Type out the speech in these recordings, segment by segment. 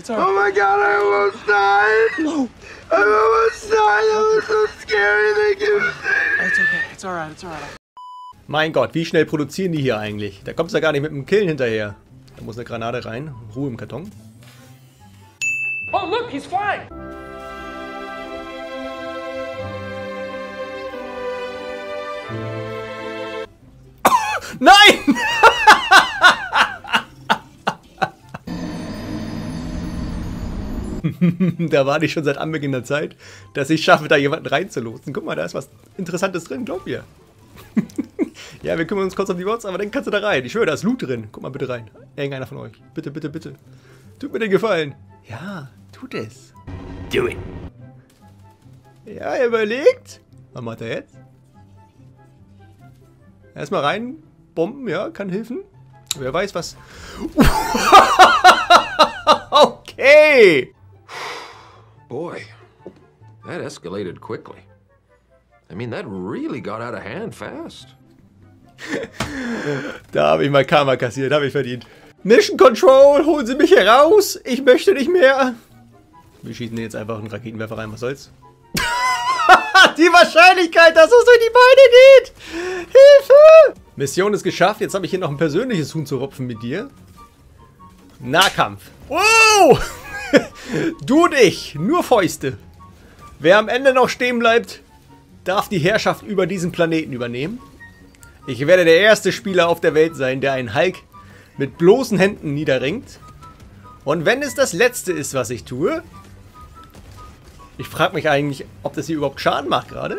It's alright. Oh my god, I almost died! No! I almost died! That was so scary, thank you. It's okay. It's alright. It's alright. Mein Gott, wie schnell produzieren die hier eigentlich? Da kommst du ja gar nicht mit dem Killen hinterher. Da muss eine Granate rein. Ruhe im Karton. Oh, look, he's flying! Nein! Da warte ich schon seit Anbeginn der Zeit, dass ich schaffe, da jemanden reinzulotsen. Guck mal, da ist was Interessantes drin, glaub mir. Ja, wir kümmern uns kurz um die Bots, aber dann kannst du da rein. Ich schwöre, da ist Loot drin. Guck mal bitte rein. Irgendeiner von euch. Bitte, bitte, bitte. Tut mir den Gefallen. Ja, tut es. Do it. Ja, er überlegt. Was macht er jetzt? Erstmal rein. Bomben, ja, kann helfen. Wer weiß was. Okay. Boy, that escalated quickly. I mean, that really got out of hand fast. Da habe ich mal Karma kassiert, habe ich verdient. Mission Control, holen Sie mich heraus. Ich möchte nicht mehr. Wir schießen jetzt einfach einen Raketenwerfer rein, was soll's. Die Wahrscheinlichkeit, dass es durch die Beine geht. Hilfe! Mission ist geschafft. Jetzt habe ich hier noch ein persönliches Huhn zu rupfen mit dir. Nahkampf. Wow! Du und ich, nur Fäuste. Wer am Ende noch stehen bleibt, darf die Herrschaft über diesen Planeten übernehmen. Ich werde der erste Spieler auf der Welt sein, der einen Hulk mit bloßen Händen niederringt. Und wenn es das letzte ist, was ich tue... Ich frage mich eigentlich, ob das hier überhaupt Schaden macht gerade.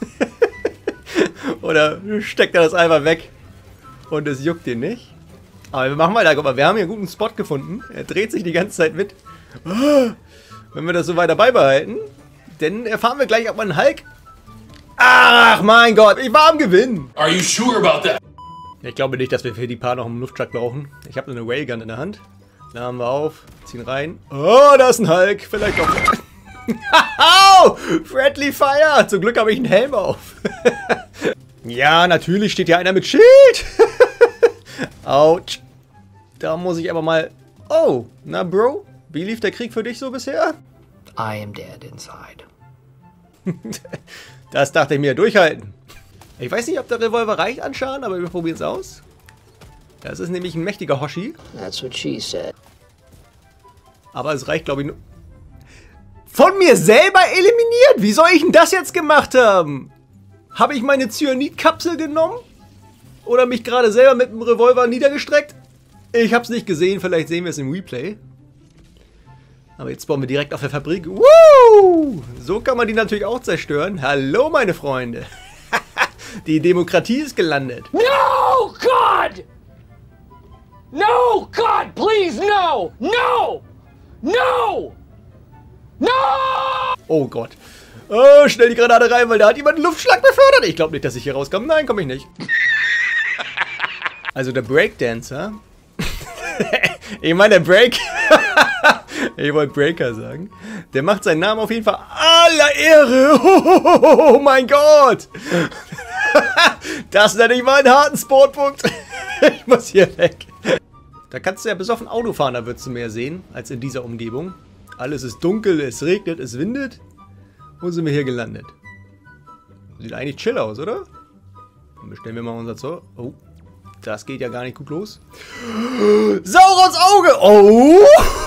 Oder steckt er das einfach weg und es juckt ihn nicht. Aber wir machen weiter. Guck mal, wir haben hier einen guten Spot gefunden. Er dreht sich die ganze Zeit mit. Wenn wir das so weiter beibehalten, dann erfahren wir gleich, ob man einen Hulk... Ach mein Gott, ich war am Gewinn. Are you sure about that? Ich glaube nicht, dass wir für die Paar noch einen Luftschlag brauchen. Ich habe eine Railgun in der Hand. Laden wir auf, ziehen rein. Oh, da ist ein Hulk. Vielleicht auch... Au! Friendly Fire! Zum Glück habe ich einen Helm auf. Ja, natürlich steht hier einer mit Schild. Autsch. Da muss ich aber mal... Oh, na Bro, wie lief der Krieg für dich so bisher? I am dead inside. Das dachte ich mir, durchhalten. Ich weiß nicht, ob der Revolver reicht an Schaden, aber wir probieren es aus. Das ist nämlich ein mächtiger Hoshi. That's what she said. Aber es reicht, glaube ich, nur... Von mir selber eliminiert? Wie soll ich denn das jetzt gemacht haben? Habe ich meine Cyanid-Kapsel genommen? Oder mich gerade selber mit dem Revolver niedergestreckt? Ich habe es nicht gesehen, vielleicht sehen wir es im Replay. Aber jetzt spawnen wir direkt auf der Fabrik. Woo! So kann man die natürlich auch zerstören. Hallo, meine Freunde. Die Demokratie ist gelandet. No, God! No, God, please, no! No! No! No! Oh Gott. Oh, schnell die Granate rein, weil da hat jemand einen Luftschlag befördert. Ich glaube nicht, dass ich hier rauskomme. Nein, komme ich nicht. Also der Breakdancer. Ich meine, der Break... Ich wollte Breaker sagen. Der macht seinen Namen auf jeden Fall aller Ehre. Oh mein Gott. Das nenne ich mal einen harten Sportpunkt. Ich muss hier weg. Da kannst du ja besoffen Auto fahren, da würdest du mehr sehen, als in dieser Umgebung. Alles ist dunkel, es regnet, es windet. Wo sind wir hier gelandet? Sieht eigentlich chill aus, oder? Dann bestellen wir mal unser Zeug. Oh, das geht ja gar nicht gut los. Saurons Auge! Oh!